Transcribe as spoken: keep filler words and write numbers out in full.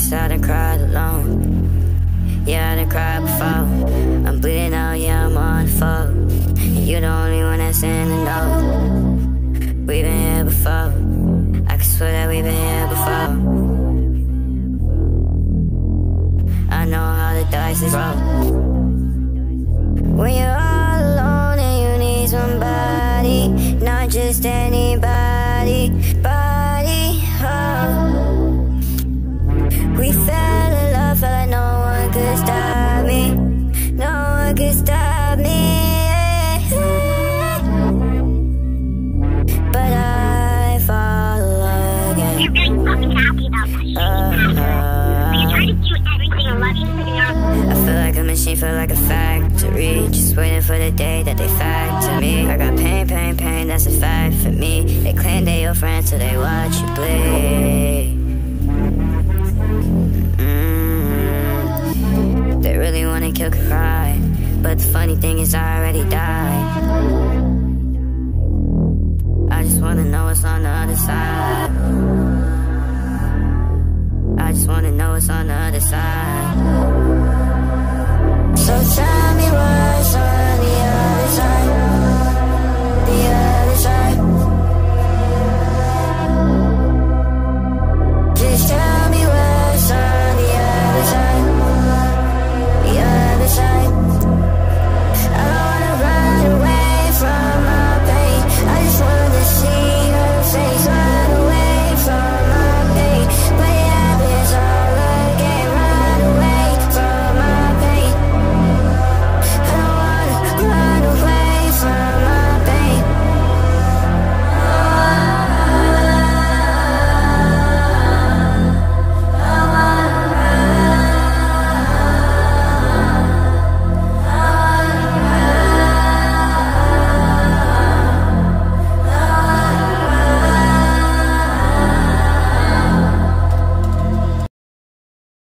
twice, I done cried alone. Yeah, I done cried before. I'm bleeding out, yeah, I'm on the phone. And you the only one that's in the know. We've been here before. I can swear that we've been here before. I know how the dice is rolled. When you're all alone and you need somebody, not just anybody, body, oh. We fell in love, felt like no one could stop me. No one could stop me. But I fall again. You're very fucking happy about that shit. uh, uh, You're trying to do everything and love you. I feel like a machine, feel like a factory, just waiting for the day that they factor me. I got pain, pain, pain, that's a fact for me. They claim they your friends, so they watch you bleed. mm. They really wanna kill cry, but the funny thing is I already died. I just wanna know what's on the other side. I just wanna know what's on the other side. So tell me what's on